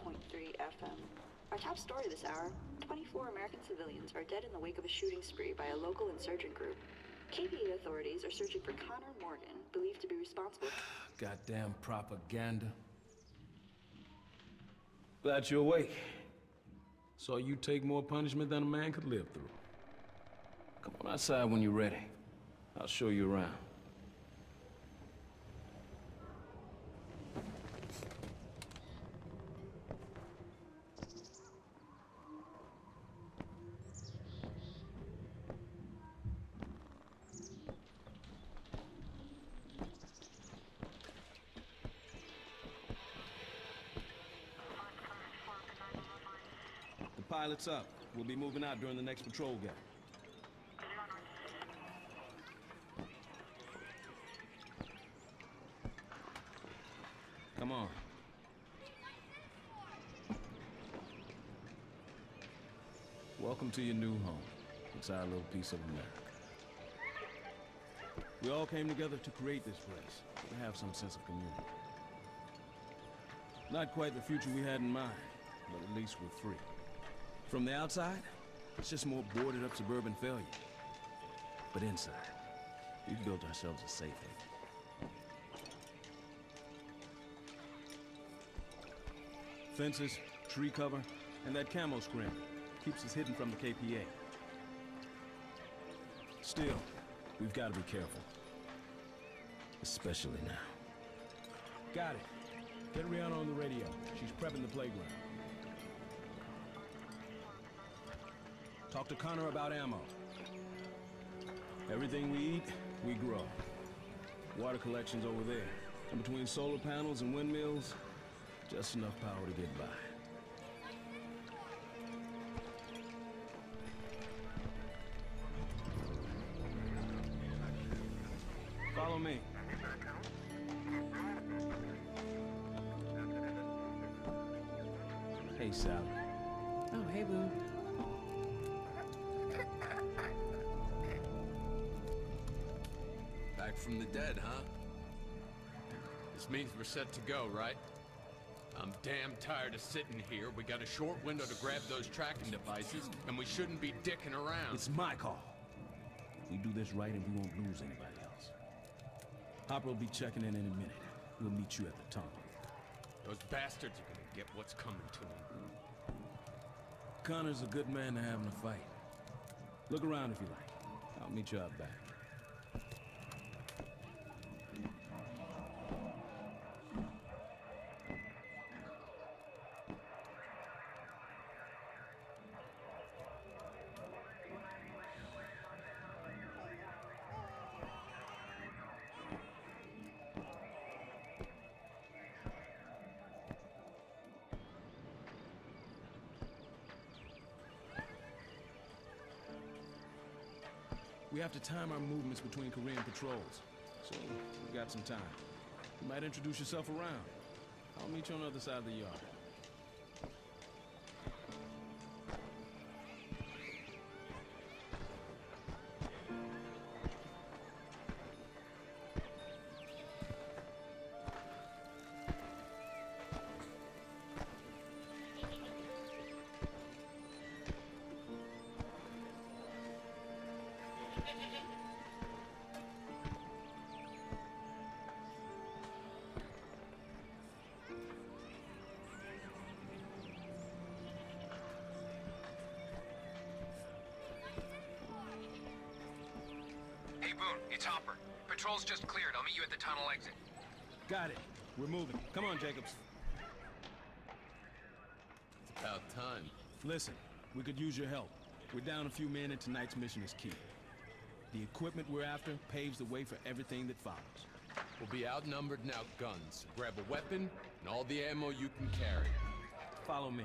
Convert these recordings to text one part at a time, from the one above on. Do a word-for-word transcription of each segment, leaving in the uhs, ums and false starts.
point three F M. Our top story this hour, twenty-four American civilians are dead in the wake of a shooting spree by a local insurgent group. K P A authorities are searching for Connor Morgan, believed to be responsible. Goddamn propaganda. Glad you're awake. Saw you take more punishment than a man could live through. Come on outside when you're ready. I'll show you around. Pilot's up. We'll be moving out during the next patrol gap. Come on. Welcome to your new home. It's our little piece of America. We all came together to create this place, to have some sense of community. Not quite the future we had in mind, but at least we're free. From the outside, it's just more boarded up suburban failure. But inside, we've built ourselves a safe haven. Fences, tree cover, and that camo screen keeps us hidden from the K P A. Still, we've got to be careful. Especially now. Got it. Get Rihanna on the radio. She's prepping the playground. Talk to Connor about ammo. Everything we eat, we grow. Water collection's over there. And between solar panels and windmills, just enough power to get by. Follow me. Hey, Sally. Oh, hey, Boo. Back from the dead, huh? This means we're set to go, right? I'm damn tired of sitting here. We got a short window to grab those tracking devices, and we shouldn't be dicking around. It's my call. We do this right and we won't lose anybody else. Hopper will be checking in in a minute. We'll meet you at the tunnel. Those bastards are gonna get what's coming to them. Connor's a good man to have in a fight. Look around if you like. I'll meet you out back. We have to time our movements between Korean patrols, so we've got some time. You might introduce yourself around. I'll meet you on the other side of the yard. It's Hopper. Patrol's just cleared. I'll meet you at the tunnel exit. Got it. We're moving. Come on, Jacobs. It's about time. Listen, we could use your help. We're down a few men and tonight's mission is key. The equipment we're after paves the way for everything that follows. We'll be outnumbered and outgunned, so grab a weapon and all the ammo you can carry. Follow me.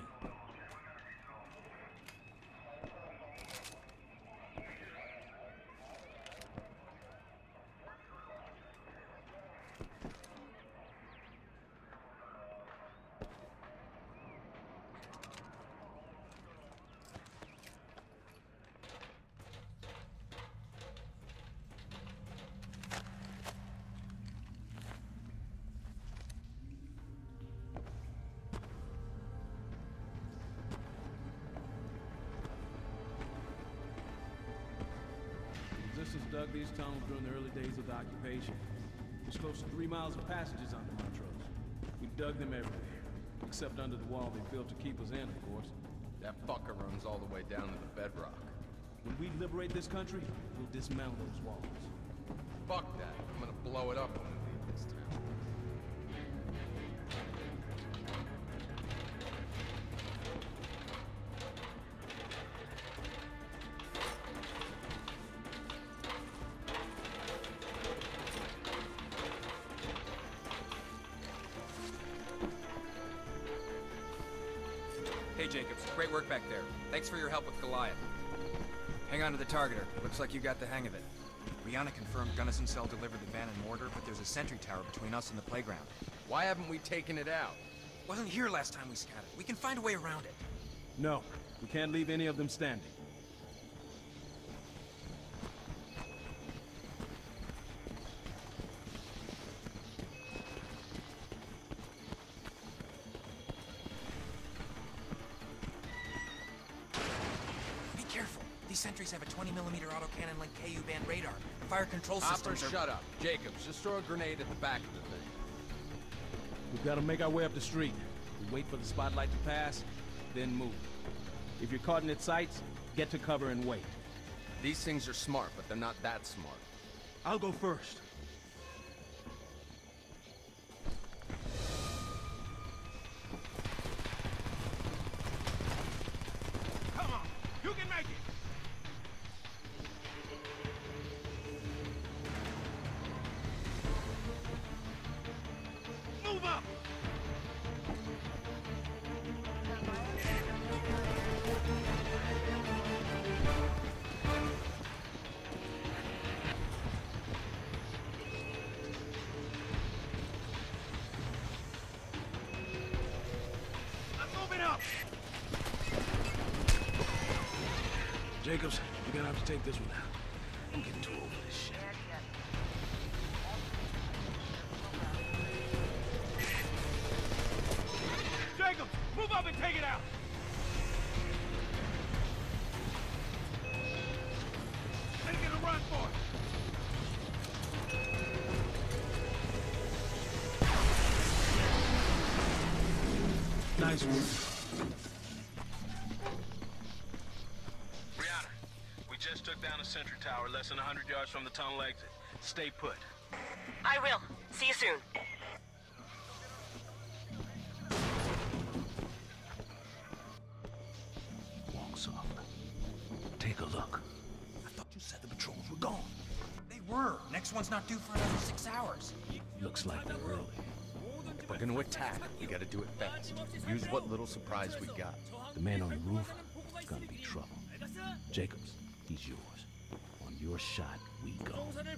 dug these tunnels during the early days of the occupation. There's close to three miles of passages under Montrose. We dug them everywhere, except under the wall they built to keep us in, of course. That fucker runs all the way down to the bedrock. When we liberate this country, we'll dismantle those walls. Fuck that. I'm gonna blow it up when we leave this town. Hey, Jacobs. Great work back there. Thanks for your help with Goliath. Hang on to the targeter. Looks like you got the hang of it. Rihanna confirmed Gunnison Cell delivered the van and mortar, but there's a sentry tower between us and the playground. Why haven't we taken it out? Wasn't here last time we scattered. We can find a way around it. No, we can't leave any of them standing. These sentries have a twenty millimeter autocannon like K U band radar. Fire control Hopper, systems are... shut up. Jacobs, just throw a grenade at the back of the thing. We've got to make our way up the street. We wait for the spotlight to pass, then move. If you're caught in its sights, get to cover and wait. These things are smart, but they're not that smart. I'll go first. Come on, you can make it! Move up! I'm moving up! Jacobs, you're gonna have to take this one out. I'm getting too old for this shit. Jacobs, move up and take it out! Taking a run for it! Nice work. Rihanna, we just took down a sentry tower less than one hundred yards from the tunnel exit. Stay put. I will. See you soon. Walk soft. Take a look. I thought you said the patrols were gone. They were. Next one's not due for another six hours. Looks like they're early. If we're gonna attack, we gotta do it fast. Use what little supplies we got. The man on the roof is gonna be trouble. Jacobs, he's yours. On your shot, we go.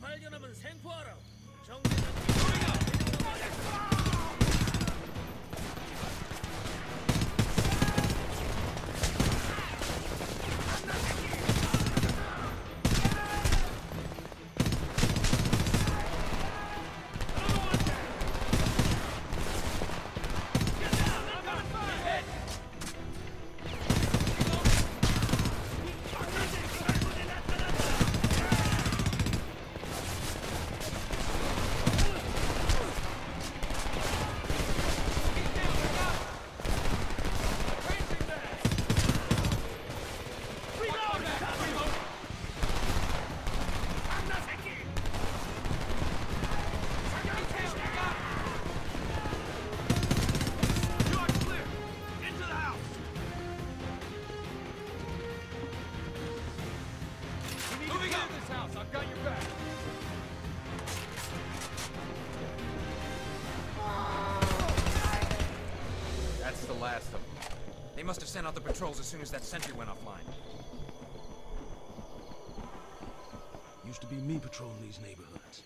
That's the last of them. They must have sent out the patrols as soon as that sentry went offline. Used to be me patrolling these neighborhoods.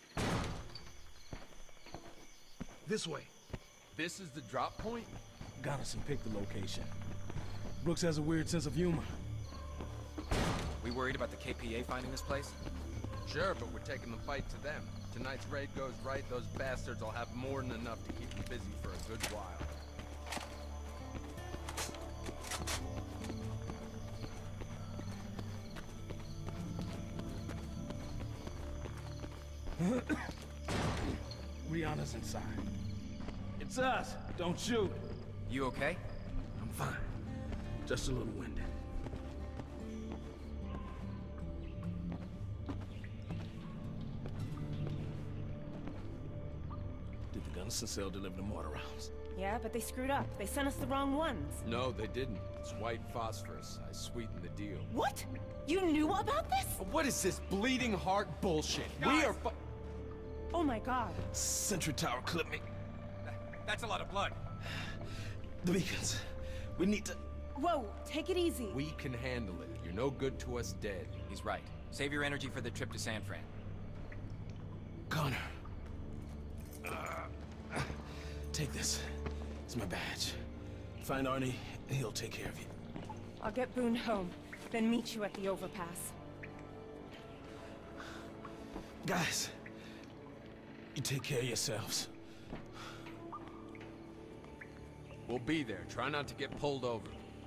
This way. This is the drop point? Gunnison picked the location. Brooks has a weird sense of humor. We worried about the K P A finding this place? Sure, but we're taking the fight to them. Tonight's raid goes right, those bastards will have more than enough to keep them busy for a good while. Rihanna's inside. It's us. Don't shoot. You okay? I'm fine. Just a little winded. Did the Gunnison cell deliver the mortar rounds? Yeah, but they screwed up. They sent us the wrong ones. No, they didn't. It's white phosphorus. I sweetened the deal. What? You knew about this? What is this bleeding heart bullshit? Guys! We are fu- Oh my god. Sentry tower clipped me. That's a lot of blood. The beacons. We need to... Whoa, take it easy. We can handle it. You're no good to us dead. He's right. Save your energy for the trip to San Fran. Connor. Uh, take this. It's my badge. Find Arnie, and he'll take care of you. I'll get Boone home, then meet you at the overpass. Guys, you take care of yourselves. We'll be there. Try not to get pulled over.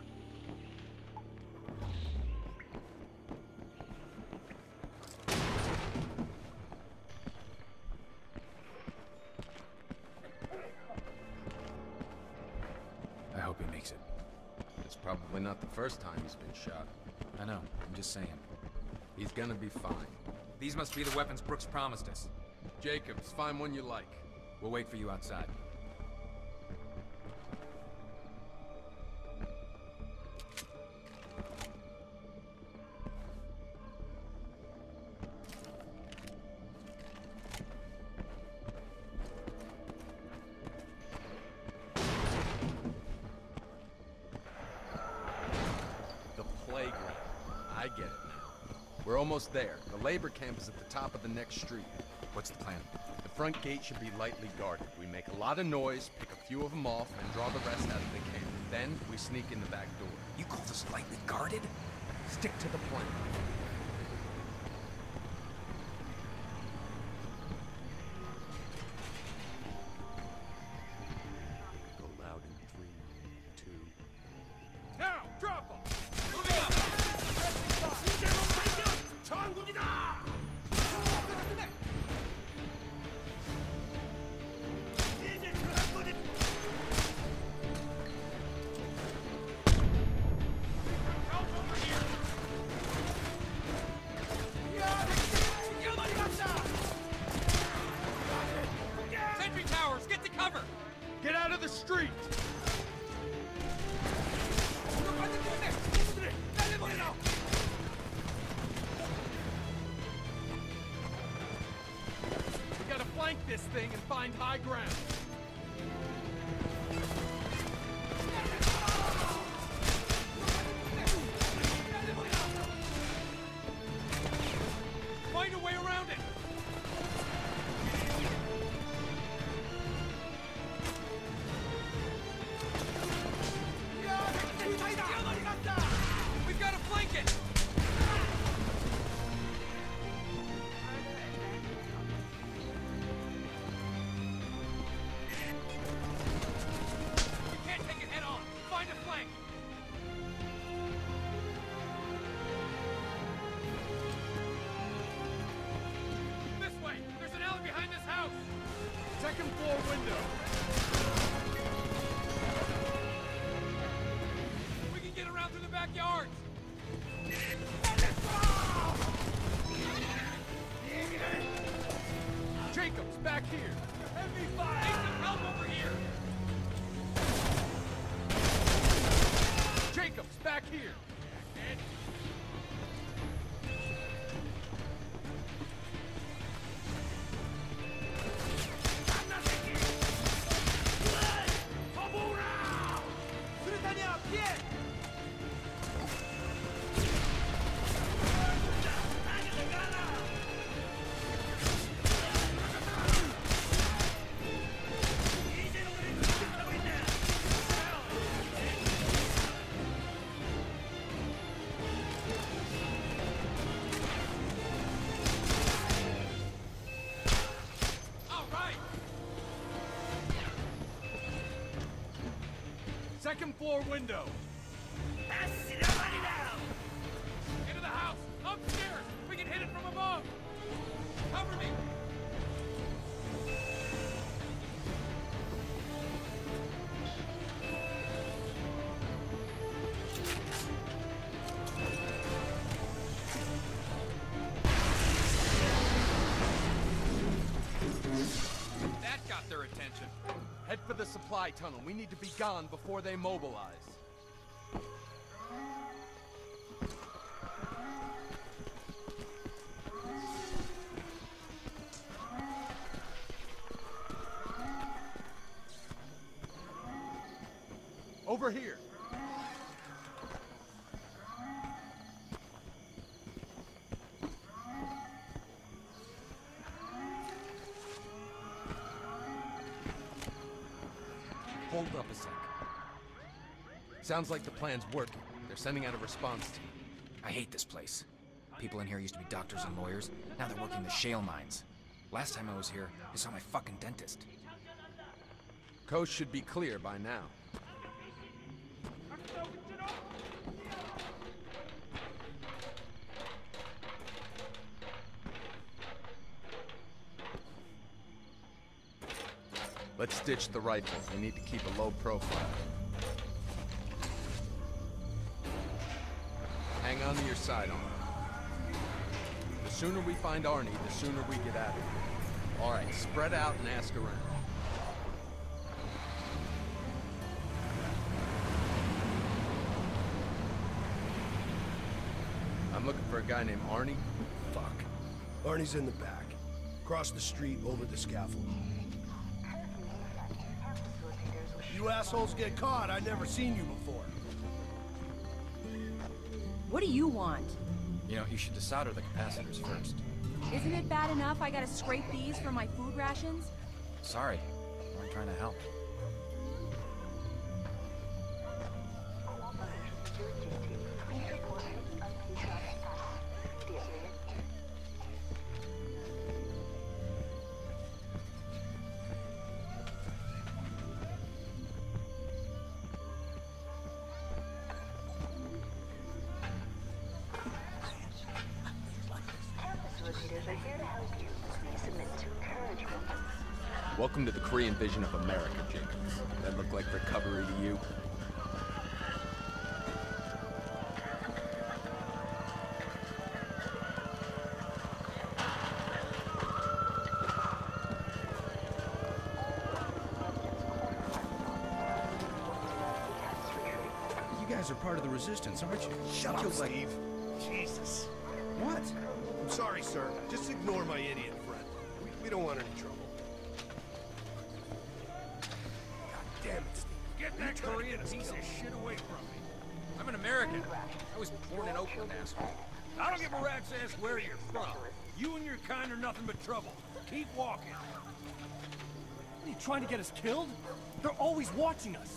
I hope he makes it. It's probably not the first time he's been shot. I know. I'm just saying. He's gonna be fine. These must be the weapons Brooks promised us. Jacobs, find one you like. We'll wait for you outside. I get it now. We're almost there. The labor camp is at the top of the next street. What's the plan? The front gate should be lightly guarded. We make a lot of noise, pick a few of them off, and draw the rest out of the camp. Then, we sneak in the back door. You call this lightly guarded? Stick to the plan. Go loud in three, two... Now! Drop them! Moving up! Sentry towers, get to cover! Get out of the street! We gotta flank this thing and find high ground. Find a way around it! We've got to flank it! You can't take it head on. Find a flank. This way. There's an alley behind this house. Second floor window. We can get around through the backyards. Jacobs, back here. Heavy fire. Need some help over here. Jacobs, back here. Second floor window. Into the house! Upstairs! We can hit it from above! Cover me! of the supply tunnel. We need to be gone before they mobilize. Over here. Hold up a sec. Sounds like the plan's working. They're sending out a response team. I hate this place. People in here used to be doctors and lawyers. Now they're working the shale mines. Last time I was here, I saw my fucking dentist. Coast should be clear by now. Let's ditch the rifles. We need to keep a low profile. Hang on to your sidearm. The sooner we find Arnie, the sooner we get out of here. All right, spread out and ask around. I'm looking for a guy named Arnie. Fuck. Arnie's in the back. Across the street, over the scaffold. You assholes get caught. I've never seen you before. What do you want? You know, you should desolder the capacitors first. Isn't it bad enough I gotta scrape these for my food rations? Sorry. I'm trying to help. Welcome to the Korean vision of America, Jacobs. That look like recovery to you? You guys are part of the resistance, aren't you? Shut up, like... Steve. Jesus. What? I'm sorry, sir. Just ignore my idiot friend. We, we don't want any trouble. God damn it, Steve. Get that Korean piece of shit away from me. I'm an American. I was born in Oakland, asshole. I don't give a rat's ass where you're from. You and your kind are nothing but trouble. Keep walking. What, are you trying to get us killed? They're always watching us.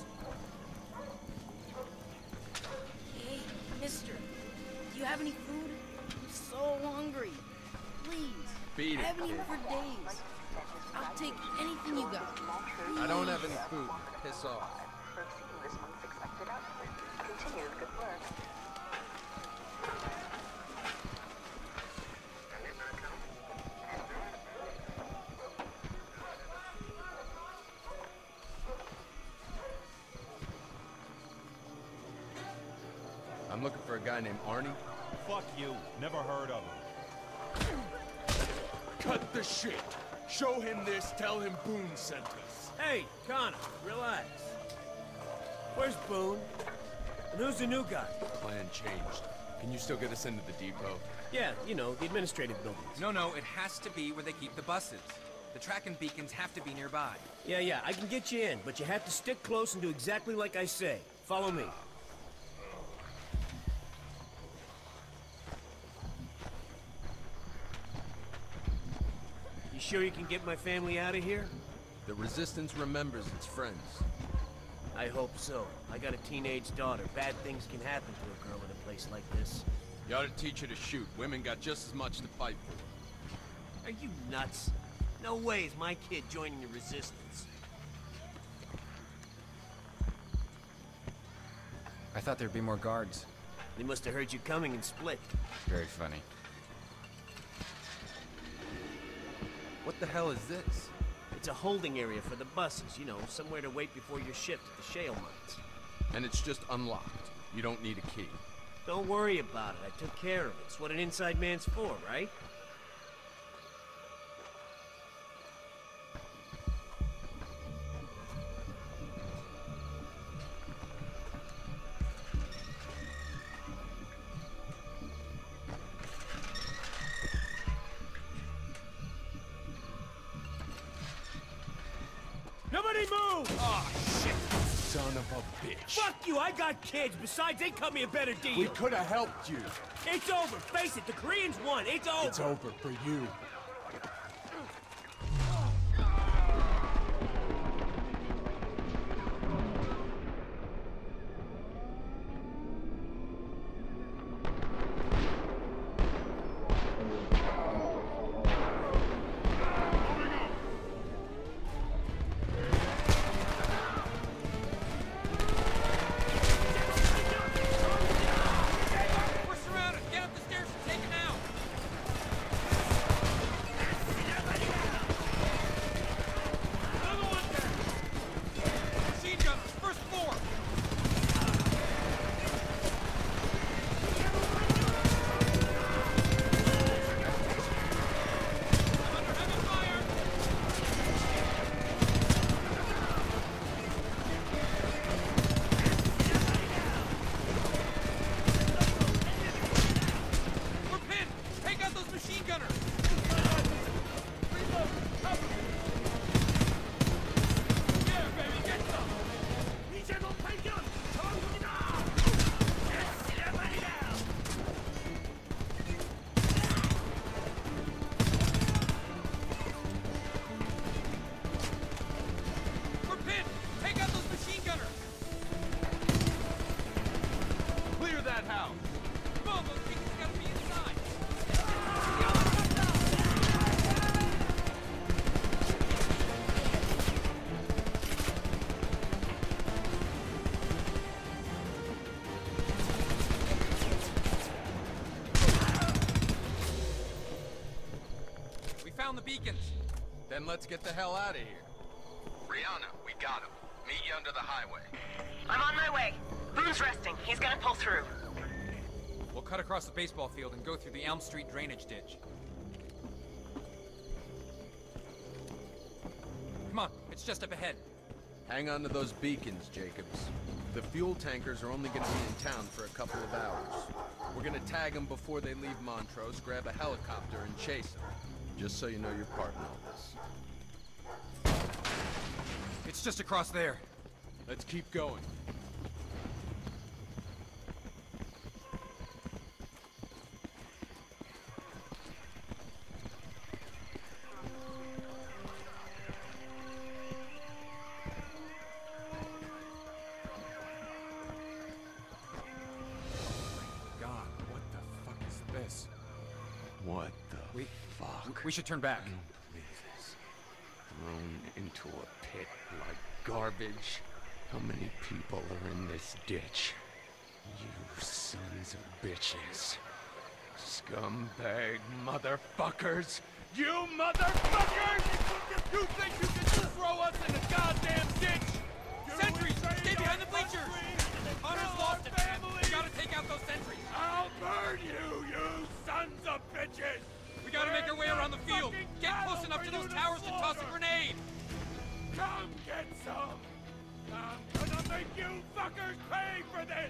Hey, mister. Do you have any food? I'm so hungry. Please. Feed I it, haven't eaten kid. for days. I'll take anything you got. Please. I don't have any food. Piss off. I'm looking for a guy named Arnie. Fuck you. Never heard of him. Cut the shit! Show him this, tell him Boone sent us. Hey, Connor, relax. Where's Boone? And who's the new guy? Plan changed. Can you still get us into the depot? Yeah, you know, the administrative buildings. No, no, it has to be where they keep the buses. The tracking beacons have to be nearby. Yeah, yeah, I can get you in, but you have to stick close and do exactly like I say. Follow me. You sure you can get my family out of here? The Resistance remembers its friends. I hope so. I got a teenage daughter. Bad things can happen to a girl in a place like this. You ought to teach her to shoot. Women got just as much to fight for. Are you nuts? No way is my kid joining the Resistance. I thought there'd be more guards. They must have heard you coming and split. Very funny. What the hell is this? It's a holding area for the buses, you know, somewhere to wait before your shift at the shale mines. And it's just unlocked. You don't need a key. Don't worry about it. I took care of it. It's what an inside man's for, right? move! Oh, shit! Son of a bitch. Fuck you, I got kids. Besides, they cut me a better deal. We could have helped you. It's over. Face it, the Koreans won. It's over. It's over for you. The beacons. Then let's get the hell out of here. Rihanna, we got him. Meet you under the highway. I'm on my way. Boone's resting. He's gonna pull through. We'll cut across the baseball field and go through the Elm Street drainage ditch. Come on, it's just up ahead. Hang on to those beacons, Jacobs. The fuel tankers are only gonna be in town for a couple of hours. We're gonna tag them before they leave Montrose, grab a helicopter, and chase them. Just so you know you're part in all this. It's just across there. Let's keep going. God, what the fuck is this? What the we, fuck? We should turn back. Thrown into a pit like garbage. How many people are in this ditch? You sons of bitches. Scumbag motherfuckers! You motherfuckers! You think you can just throw us in a goddamn ditch? Sentries! Stay behind the bleachers! Connor's lost it, man. We gotta take out those sentries. I'll burn you, you sons of bitches! We gotta make our way around the field. Get close enough to those towers to toss a grenade. Come get some! I'm gonna make you fuckers pay for this!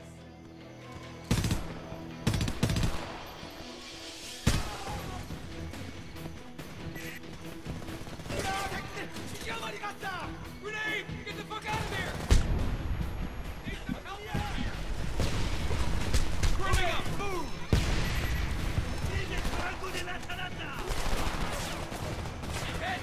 Grenade! Get the fuck out of there! Need some help here! Growing up! Move! Head!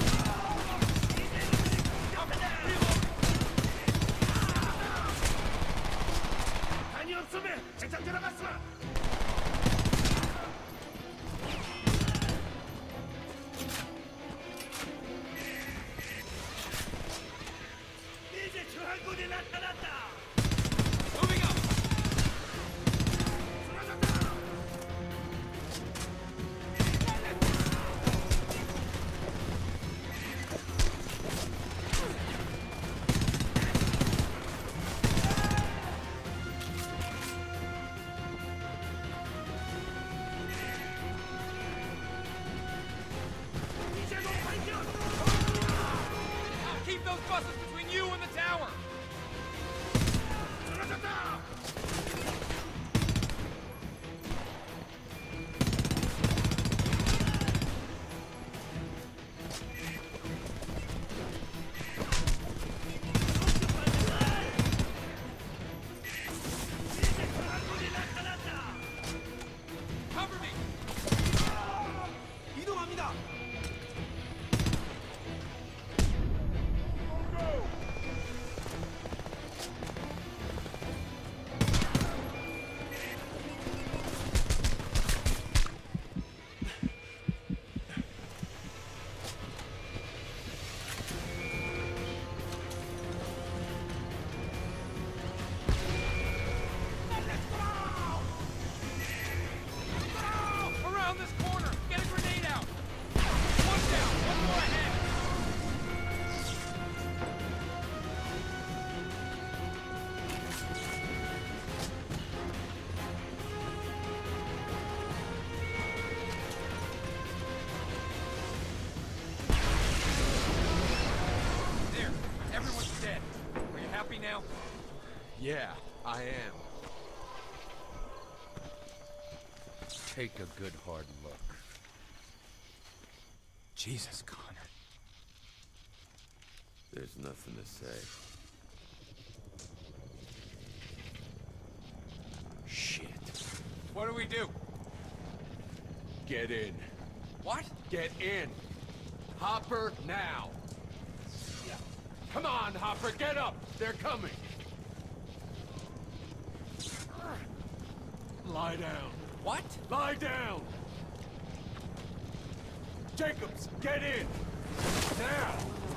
Moving up! ready now? Yeah, I am. Take a good hard look. Jesus, Connor. There's nothing to say. Shit. What do we do? Get in. What? Get in. Hopper, now. Come on, Hopper, get up! They're coming! Lie down. What? Lie down! Jacobs, get in! Now!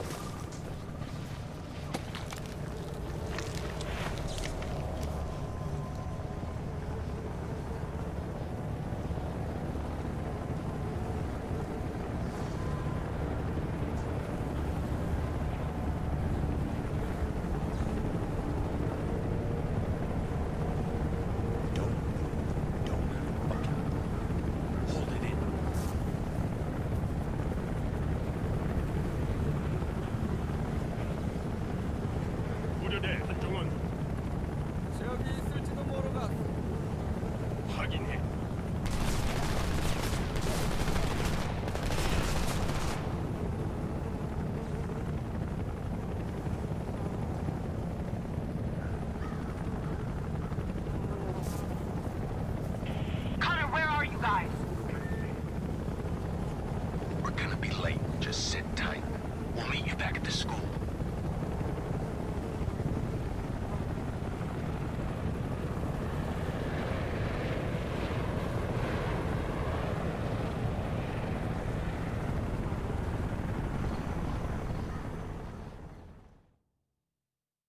Connor, where are you guys? We're gonna be late. Just sit tight. We'll meet you back at the school.